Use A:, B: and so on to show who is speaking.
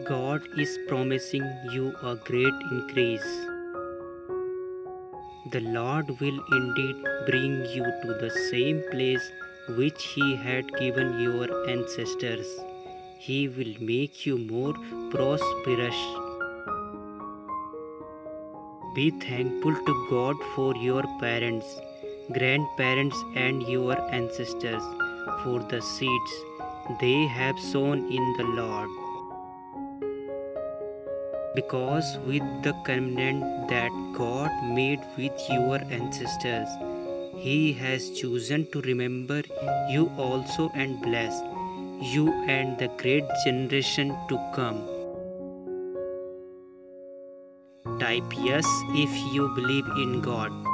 A: God is promising you a great increase. The Lord will indeed bring you to the same place which He had given your ancestors. He will make you more prosperous. Be thankful to God for your parents, grandparents, and your ancestors for the seeds they have sown in the Lord. Because with the covenant that God made with your ancestors, He has chosen to remember you also and bless you and the great generation to come. Type yes if you believe in God.